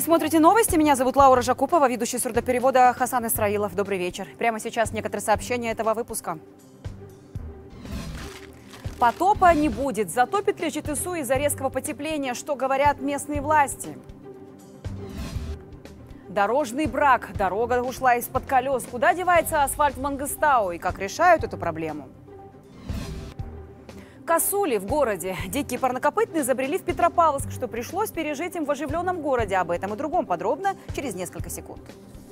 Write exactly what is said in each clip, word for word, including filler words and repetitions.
смотрите новости. Меня зовут Лаура Жакупова, ведущий сурдоперевода Хасан Исраилов. Добрый вечер. Прямо сейчас некоторые сообщения этого выпуска. Потопа не будет. Затопит ли Читысу из-за резкого потепления? Что говорят местные власти? Дорожный брак. Дорога ушла из-под колес. Куда девается асфальт в Мангыстау и как решают эту проблему? Косули в городе. Дикие парнокопытные забрели в Петропавловск, что пришлось пережить им в оживленном городе. Об этом и другом подробно через несколько секунд.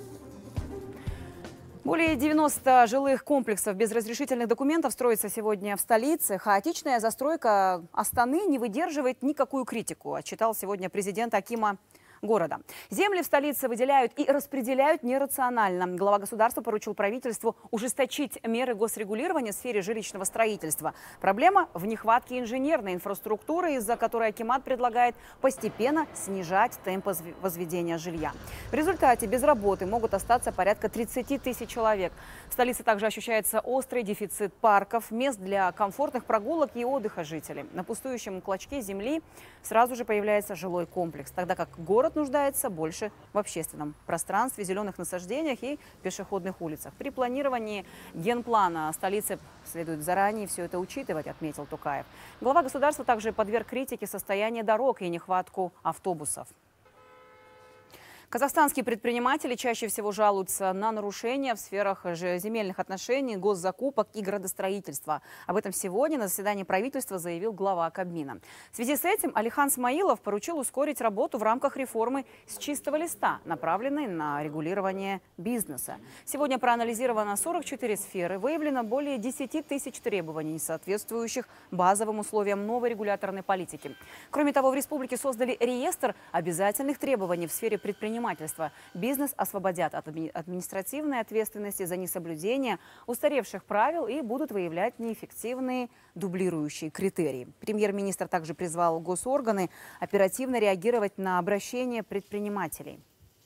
Более девяноста жилых комплексов без разрешительных документов строится сегодня в столице. Хаотичная застройка Астаны не выдерживает никакую критику, отчитал сегодня президент Акима города. Земли в столице выделяют и распределяют нерационально. Глава государства поручил правительству ужесточить меры госрегулирования в сфере жилищного строительства. Проблема в нехватке инженерной инфраструктуры, из-за которой Акимат предлагает постепенно снижать темпы возведения жилья. В результате без работы могут остаться порядка тридцати тысяч человек. В столице также ощущается острый дефицит парков, мест для комфортных прогулок и отдыха жителей. На пустующем клочке земли сразу же появляется жилой комплекс, тогда как город нуждается больше в общественном пространстве, зеленых насаждениях и пешеходных улицах. При планировании генплана столицы следует заранее все это учитывать, отметил Токаев. Глава государства также подверг критике состояние дорог и нехватку автобусов. Казахстанские предприниматели чаще всего жалуются на нарушения в сферах земельных отношений, госзакупок и градостроительства. Об этом сегодня на заседании правительства заявил глава Кабмина. В связи с этим Алихан Смаилов поручил ускорить работу в рамках реформы с чистого листа, направленной на регулирование бизнеса. Сегодня проанализировано сорок четыре сферы, выявлено более десяти тысяч требований, соответствующих базовым условиям новой регуляторной политики. Кроме того, в республике создали реестр обязательных требований в сфере предпринимательства. Бизнес освободят от административной ответственности за несоблюдение устаревших правил и будут выявлять неэффективные дублирующие критерии. Премьер-министр также призвал госорганы оперативно реагировать на обращения предпринимателей.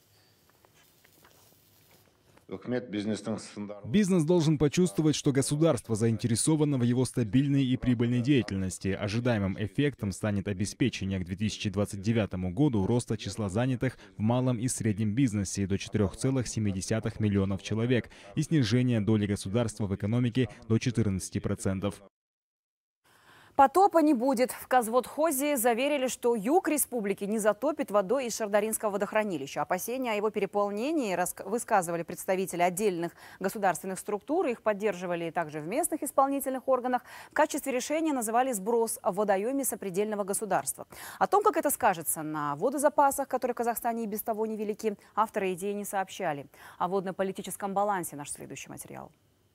Бизнес должен почувствовать, что государство заинтересовано в его стабильной и прибыльной деятельности. Ожидаемым эффектом станет обеспечение к две тысячи двадцать девятому году роста числа занятых в малом и среднем бизнесе до четырёх целых семи десятых миллионов человек и снижение доли государства в экономике до четырнадцати процентов. Потопа не будет. В Казводхозе заверили, что юг республики не затопит водой из Шардаринского водохранилища. Опасения о его переполнении высказывали представители отдельных государственных структур. Их поддерживали также в местных исполнительных органах. В качестве решения называли сброс в водоеме сопредельного государства. О том, как это скажется на водозапасах, которые в Казахстане и без того невелики, авторы идеи не сообщали. О водно-политическом балансе наш следующий материал.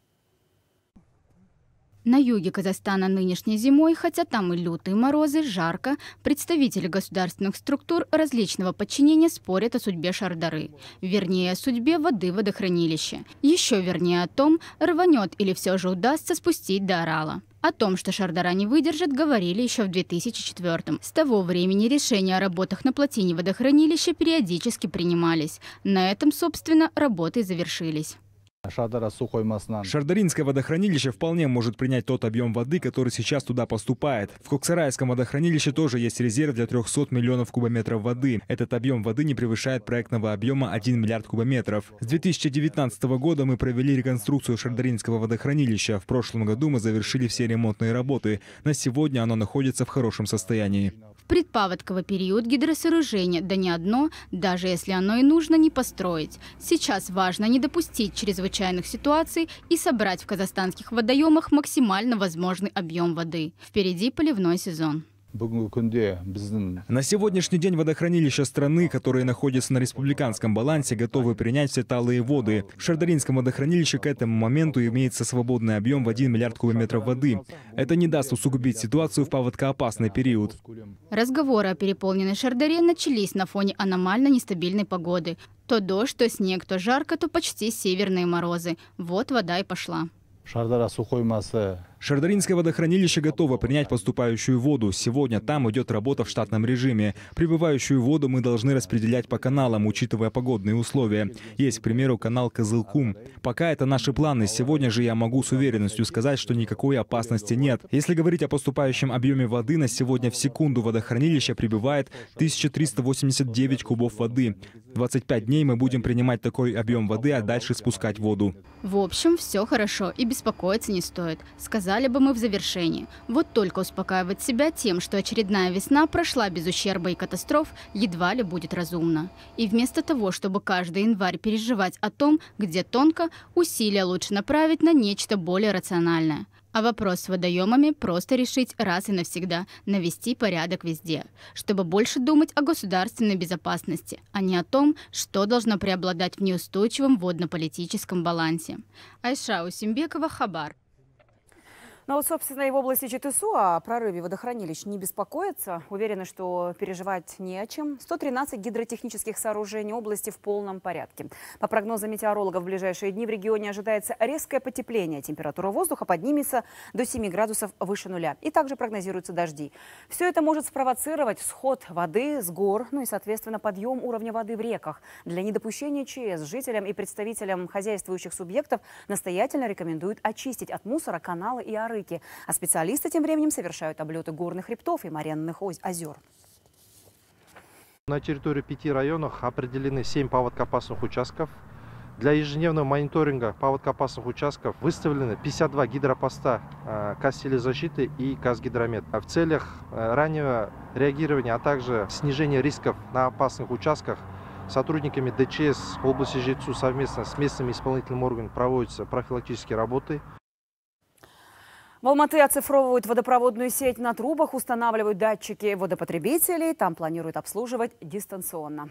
На юге Казахстана нынешней зимой, хотя там и лютые морозы, жарко, представители государственных структур различного подчинения спорят о судьбе Шардары. Вернее, о судьбе воды водохранилища. Еще вернее о том, рванет или все же удастся спустить до Орала. О том, что Шардара не выдержит, говорили еще в две тысячи четвёртом. С того времени решения о работах на плотине водохранилища периодически принимались. На этом, собственно, работы завершились. Шардаринское водохранилище вполне может принять тот объем воды, который сейчас туда поступает. В Коксарайском водохранилище тоже есть резерв для трёхсот миллионов кубометров воды. Этот объем воды не превышает проектного объема один миллиард кубометров. С две тысячи девятнадцатого года мы провели реконструкцию Шардаринского водохранилища. В прошлом году мы завершили все ремонтные работы. На сегодня оно находится в хорошем состоянии. В предпаводковый период гидросооружение, да не одно, даже если оно и нужно, не построить. Сейчас важно не допустить чрезвычайных ситуаций и собрать в казахстанских водоемах максимально возможный объем воды. Впереди поливной сезон. На сегодняшний день водохранилища страны, которые находятся на республиканском балансе, готовы принять все талые воды. В Шардаринском водохранилище к этому моменту имеется свободный объем в один миллиард кубометров воды. Это не даст усугубить ситуацию в паводкоопасный период. Разговоры о переполненной Шардаре начались на фоне аномально нестабильной погоды. То дождь, то снег, то жарко, то почти северные морозы. Вот вода и пошла. Шардара Шардаринское водохранилище готово принять поступающую воду. Сегодня там идет работа в штатном режиме. Прибывающую воду мы должны распределять по каналам, учитывая погодные условия. Есть, к примеру, канал Кызылкум. Пока это наши планы. Сегодня же я могу с уверенностью сказать, что никакой опасности нет. Если говорить о поступающем объеме воды, на сегодня в секунду водохранилище прибывает тысяча триста восемьдесят девять кубов воды. двадцать пять дней мы будем принимать такой объем воды, а дальше спускать воду. В общем, все хорошо и беспокоиться не стоит. Сказали бы мы в завершении. Вот только успокаивать себя тем, что очередная весна прошла без ущерба и катастроф, едва ли будет разумно. И вместо того, чтобы каждый январь переживать о том, где тонко, усилия лучше направить на нечто более рациональное. А вопрос с водоемами просто решить раз и навсегда, навести порядок везде, чтобы больше думать о государственной безопасности, а не о том, что должно преобладать в неустойчивом водно-политическом балансе. Айша Усимбекова, Хабар. Но вот, собственно, и в области Четысу о прорыве водохранилищ не беспокоятся. Уверены, что переживать не о чем. сто тринадцать гидротехнических сооружений области в полном порядке. По прогнозам метеорологов, в ближайшие дни в регионе ожидается резкое потепление. Температура воздуха поднимется до семи градусов выше нуля. И также прогнозируются дожди. Все это может спровоцировать всход воды с гор, ну и, соответственно, подъем уровня воды в реках. Для недопущения ЧС жителям и представителям хозяйствующих субъектов настоятельно рекомендуют очистить от мусора каналы и арыки. А специалисты тем временем совершают облеты горных хребтов и моренных озер. На территории пяти районов определены семь паводкоопасных участков. Для ежедневного мониторинга паводкоопасных участков выставлены пятьдесят два гидропоста Казтелезащиты и Казгидромет. В целях раннего реагирования, а также снижения рисков на опасных участках сотрудниками ДЧС области Жетысу совместно с местными исполнительными органами проводятся профилактические работы. В Алматы оцифровывают водопроводную сеть на трубах, устанавливают датчики водопотребителей. Там планируют обслуживать дистанционно.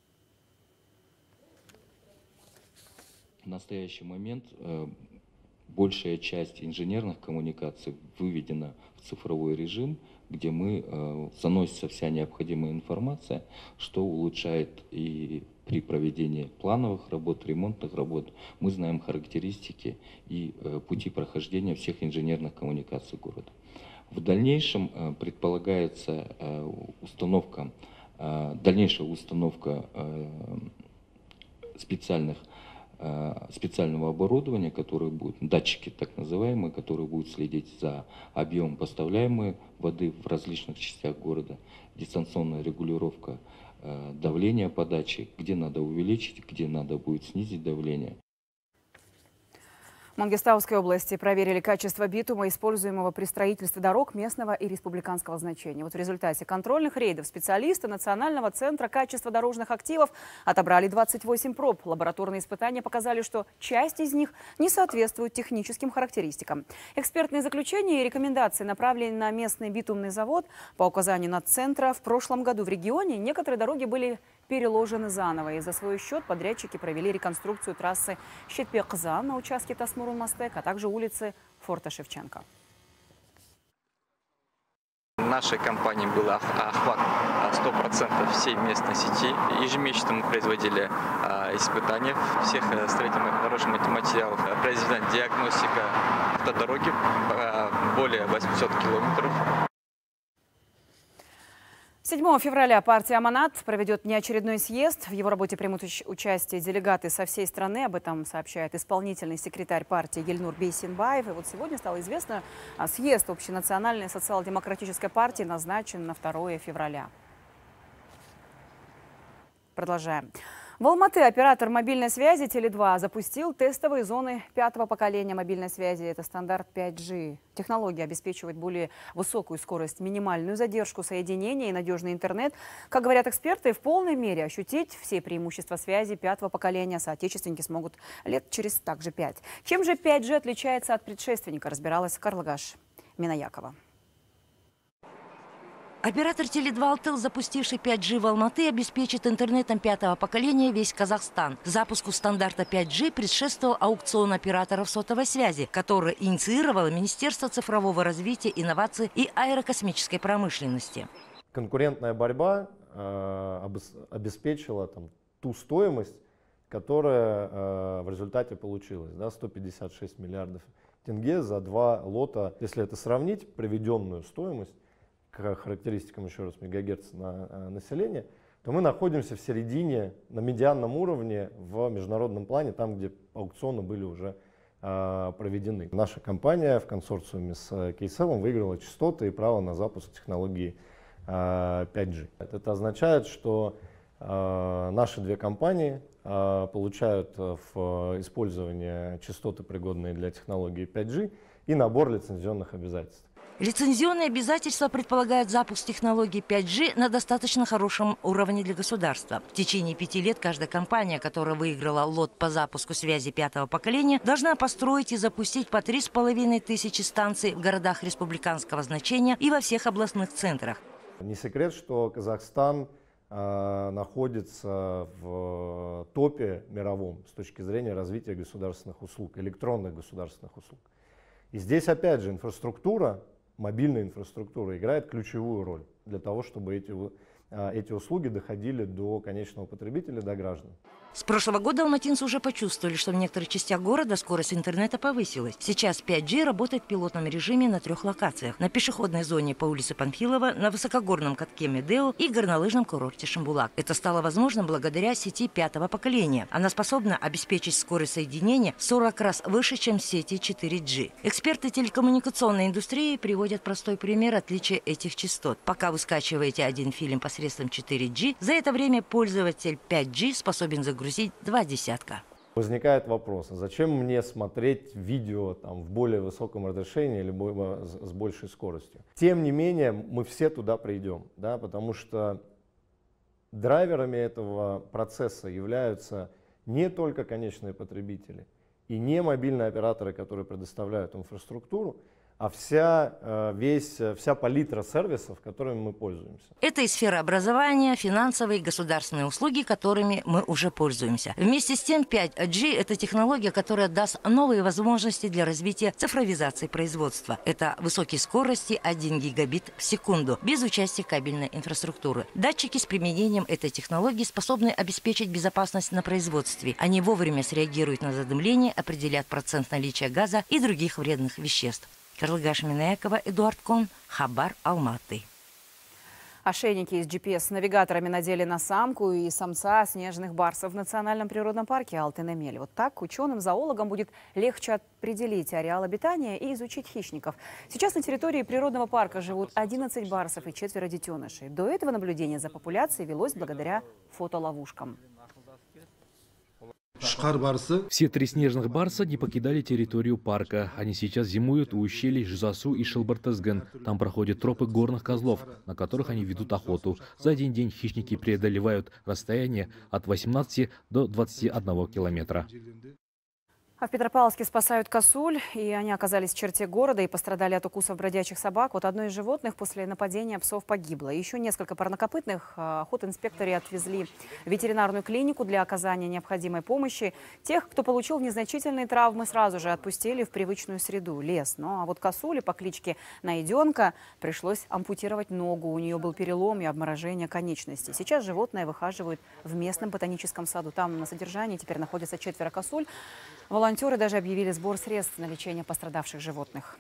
В настоящий момент э, большая часть инженерных коммуникаций выведена в цифровой режим, где мы э, заносится вся необходимая информация, что улучшает и при проведении плановых работ, ремонтных работ. Мы знаем характеристики и э, пути прохождения всех инженерных коммуникаций города. В дальнейшем э, предполагается э, установка, э, дальнейшая установка э, специальных специального оборудования, которое будет, датчики так называемые, которые будут следить за объемом поставляемой воды в различных частях города, дистанционная регулировка э, давления подачи, где надо увеличить, где надо будет снизить давление. В Мангистауской области проверили качество битума, используемого при строительстве дорог местного и республиканского значения. Вот в результате контрольных рейдов специалисты Национального центра качества дорожных активов отобрали двадцать восемь проб. Лабораторные испытания показали, что часть из них не соответствует техническим характеристикам. Экспертные заключения и рекомендации направлены на местный битумный завод. По указанию Наццентра, в прошлом году в регионе некоторые дороги были переложены заново. И за свой счет подрядчики провели реконструкцию трассы Щетпе-Кызан на участке Тасмурун-Мастек, а также улицы Форта Шевченко. Нашей компании был охват сто процентов всей местной сети. Ежемесячно мы производили испытания всех строительных дорожных материалов. Произведена диагностика автодороги более восьмисот километров. седьмого февраля партия «Аманат» проведет неочередной съезд. В его работе примут участие делегаты со всей страны. Об этом сообщает исполнительный секретарь партии Ельнур Бейсенбаев. И вот сегодня стало известно, съезд Общенациональной социал-демократической партии назначен на второе февраля. Продолжаем. В Алматы оператор мобильной связи Теле два запустил тестовые зоны пятого поколения мобильной связи. Это стандарт пять джи. Технология обеспечивает более высокую скорость, минимальную задержку соединения и надежный интернет. Как говорят эксперты, в полной мере ощутить все преимущества связи пятого поколения соотечественники смогут лет через также пять. Чем же пять джи отличается от предшественника, разбиралась Карлыгаш Минаякова. Оператор Теле два Алтел, запустивший пять джи в Алматы, обеспечит интернетом пятого поколения весь Казахстан. Запуску стандарта пять джи предшествовал аукцион операторов сотовой связи, который инициировало Министерство цифрового развития, инноваций и аэрокосмической промышленности. Конкурентная борьба э, обеспечила там, ту стоимость, которая э, в результате получилась, да, сто пятьдесят шесть миллиардов тенге за два лота. Если это сравнить, приведенную стоимость к характеристикам, еще раз, мегагерц на население, то мы находимся в середине, на медианном уровне в международном плане, там, где аукционы были уже э, проведены. Наша компания в консорциуме с Кейселом выиграла частоты и право на запуск технологии э, пять джи. Это означает, что э, наши две компании э, получают в использование частоты, пригодные для технологии пять джи, и набор лицензионных обязательств. Лицензионные обязательства предполагают запуск технологий пять джи на достаточно хорошем уровне для государства. В течение пяти лет каждая компания, которая выиграла лот по запуску связи пятого поколения, должна построить и запустить по три с половиной тысячи станций в городах республиканского значения и во всех областных центрах. Не секрет, что Казахстан э, находится в топе мировом с точки зрения развития государственных услуг, электронных государственных услуг. И здесь опять же инфраструктура, мобильная инфраструктура играет ключевую роль для того, чтобы эти, эти услуги доходили до конечного потребителя, до граждан. С прошлого года алматинцы уже почувствовали, что в некоторых частях города скорость интернета повысилась. Сейчас пять джи работает в пилотном режиме на трех локациях. На пешеходной зоне по улице Панфилова, на высокогорном катке Медео и горнолыжном курорте Шимбулак. Это стало возможным благодаря сети пятого поколения. Она способна обеспечить скорость соединения в сорок раз выше, чем сети четыре джи. Эксперты телекоммуникационной индустрии приводят простой пример отличия этих частот. Пока вы скачиваете один фильм посредством четыре джи, за это время пользователь пять джи способен загрузить грузить два десятка. Возникает вопрос, а зачем мне смотреть видео там, в более высоком разрешении или с большей скоростью? Тем не менее, мы все туда придем, да, потому что драйверами этого процесса являются не только конечные потребители и не мобильные операторы, которые предоставляют инфраструктуру, а вся, весь, вся палитра сервисов, которыми мы пользуемся. Это и сфера образования, финансовые и государственные услуги, которыми мы уже пользуемся. Вместе с тем, пять джи – это технология, которая даст новые возможности для развития цифровизации производства. Это высокие скорости один гигабит в секунду, без участия кабельной инфраструктуры. Датчики с применением этой технологии способны обеспечить безопасность на производстве. Они вовремя среагируют на задымление, определят процент наличия газа и других вредных веществ. Карлыгаш Минаякова, Эдуард Кон, Хабар, Алматы. Ошейники с джи пи эс-навигаторами надели на самку и самца снежных барсов в национальном природном парке Алтын-Эмель. Вот так ученым-зоологам будет легче определить ареал обитания и изучить хищников. Сейчас на территории природного парка живут одиннадцать барсов и четверо детенышей. До этого наблюдение за популяцией велось благодаря фотоловушкам. Все три снежных барса не покидали территорию парка. Они сейчас зимуют у ущелий Жизасу и Шилбартезген. Там проходят тропы горных козлов, на которых они ведут охоту. За один день хищники преодолевают расстояние от восемнадцати до двадцати одного километра. А в Петропавловске спасают косуль, и они оказались в черте города и пострадали от укусов бродячих собак. Вот одно из животных после нападения псов погибло. Еще несколько парнокопытных охотинспекторы отвезли в ветеринарную клинику для оказания необходимой помощи. Тех, кто получил незначительные травмы, сразу же отпустили в привычную среду – лес. Ну а вот косуле по кличке Найденка пришлось ампутировать ногу. У нее был перелом и обморожение конечностей. Сейчас животное выхаживают в местном ботаническом саду. Там на содержании теперь находятся четверо косуль. Волонтеры даже объявили сбор средств на лечение пострадавших животных.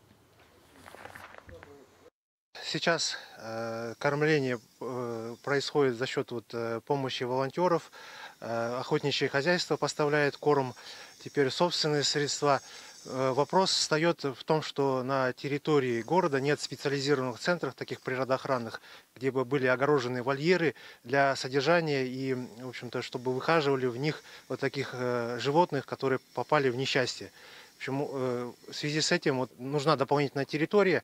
Сейчас э, кормление э, происходит за счет вот, э, помощи волонтеров. Э, охотничье хозяйство поставляет корм, теперь собственные средства. Э, вопрос встает в том, что на территории города нет специализированных центров, таких природоохранных, где бы были огорожены вольеры для содержания и, в общем-то, чтобы выхаживали в них вот таких э, животных, которые попали в несчастье. В общем, э, в связи с этим вот, нужна дополнительная территория.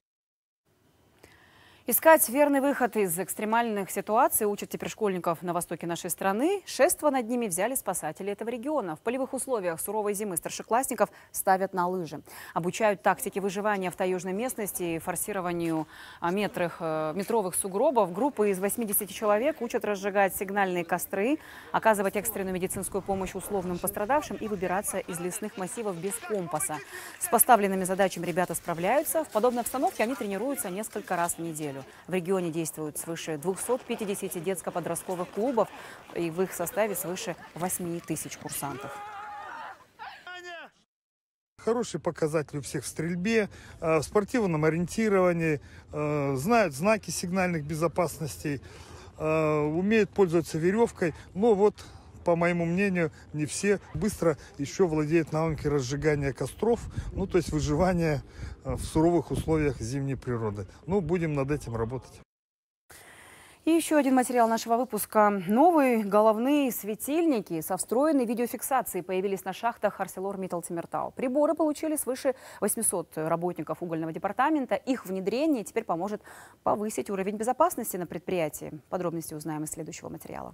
Искать верный выход из экстремальных ситуаций учат теперь школьников на востоке нашей страны. Шество над ними взяли спасатели этого региона. В полевых условиях суровой зимы старшеклассников ставят на лыжи. Обучают тактике выживания в таежной местности, форсированию метрах, метровых сугробов. Группы из восьмидесяти человек учат разжигать сигнальные костры, оказывать экстренную медицинскую помощь условным пострадавшим и выбираться из лесных массивов без компаса. С поставленными задачами ребята справляются. В подобной обстановке они тренируются несколько раз в неделю. В регионе действуют свыше двухсот пятидесяти детско-подростковых клубов, и в их составе свыше восьми тысяч курсантов. хороший показатель у всех в стрельбе, в спортивном ориентировании, знают знаки сигнальных безопасностей, умеют пользоваться веревкой. Но вот, по моему мнению, не все быстро еще владеют навыками разжигания костров, ну то есть выживания в суровых условиях зимней природы. Ну, будем над этим работать. И еще один материал нашего выпуска. Новые головные светильники со встроенной видеофиксацией появились на шахтах ArcelorMittal Темиртау. Приборы получили свыше восьмисот работников угольного департамента. Их внедрение теперь поможет повысить уровень безопасности на предприятии. Подробности узнаем из следующего материала.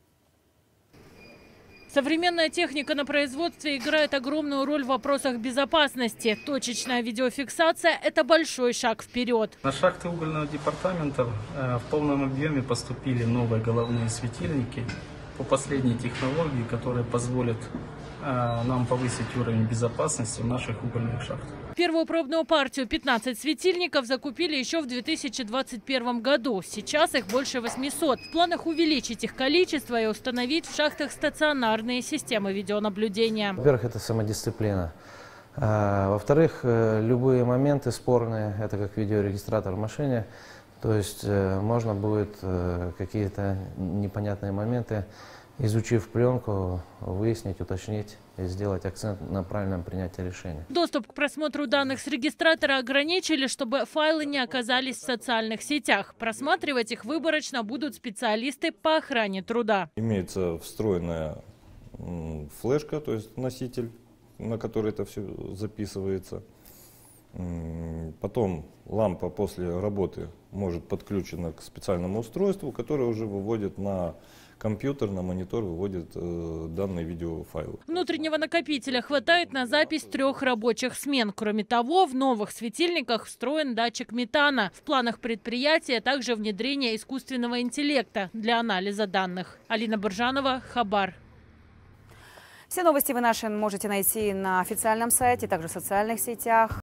Современная техника на производстве играет огромную роль в вопросах безопасности. Точечная видеофиксация – это большой шаг вперед. На шахты угольного департамента в полном объеме поступили новые головные светильники по последней технологии, которые позволят нам повысить уровень безопасности в наших угольных шахтах. Первую пробную партию пятнадцать светильников закупили еще в две тысячи двадцать первом году. Сейчас их больше восьмисот. В планах увеличить их количество и установить в шахтах стационарные системы видеонаблюдения. Во-первых, это самодисциплина. Во-вторых, любые моменты спорные, это как видеорегистратор в машине. То есть можно будет какие-то непонятные моменты, изучив пленку, выяснить, уточнить и сделать акцент на правильном принятии решения. Доступ к просмотру данных с регистратора ограничили, чтобы файлы не оказались в социальных сетях. Просматривать их выборочно будут специалисты по охране труда. Имеется встроенная флешка, то есть носитель, на который это все записывается. Потом лампа после работы может подключена к специальному устройству, которое уже выводит на компьютер, на монитор, выводит э, данные видеофайлы. Внутреннего накопителя хватает на запись трех рабочих смен. Кроме того, в новых светильниках встроен датчик метана. В планах предприятия также внедрение искусственного интеллекта для анализа данных. Алина Буржанова, Хабар. Все новости вы наши можете найти на официальном сайте, также в социальных сетях.